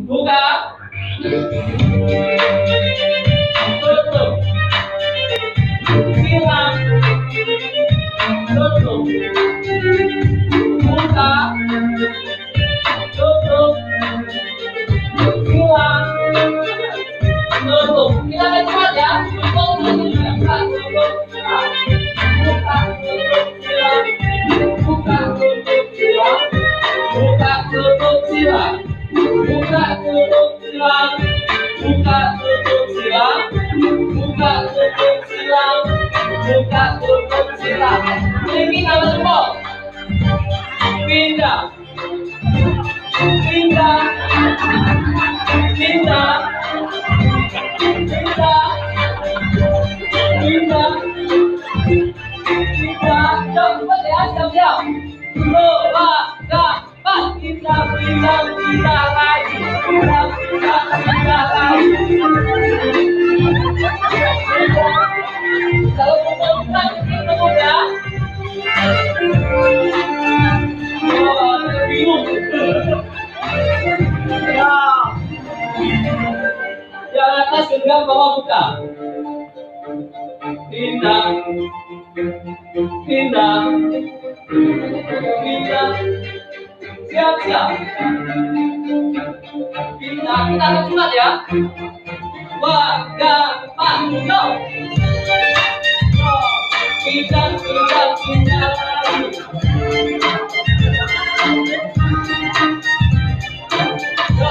Buka. Tutup. Silang. Tutup. Buka. Tutup. Silang. Tutup. Kita main cepat ya. Tutup. Buka. Tutup. Silang. Buka. Tutup. Silang. Buka. Tutup. Silang. Buka. Tutup. Silang. Buka. Tutup. Silang. Buka. Tutup. Silang. Buka. Tutup. Silang. Buka. Tutup. Silang. Tinggi nama semua. Pindah. Pindah. Pindah. Pindah. Pindah. Pindah. Cepat ya, siap-siap. 2, 4, pindah, pindah, pindah lagi. Pindah, pindah, pindah lagi. Kalau mau kita ya. Oh, bingung. Ya. Yang atas genggam, bawah buka. Pindah. Pindah. Pindah. Siap-siap. Pindah. Kita cepat ya. 2, 4, go. Pindah, pindah, pindah lagi. Go.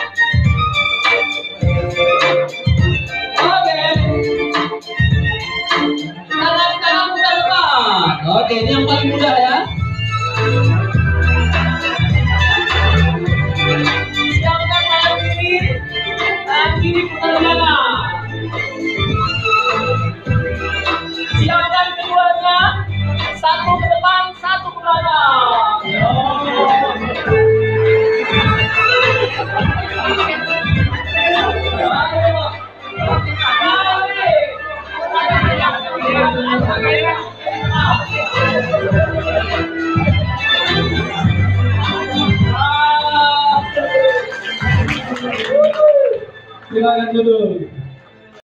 Oke. Tangan buka depan. Oke, ini yang paling mudah ya. Siapkan tangan kiri putar kanan. Siapkan keduanya, satu ke depan, satu ke belakang. Silakan dulu.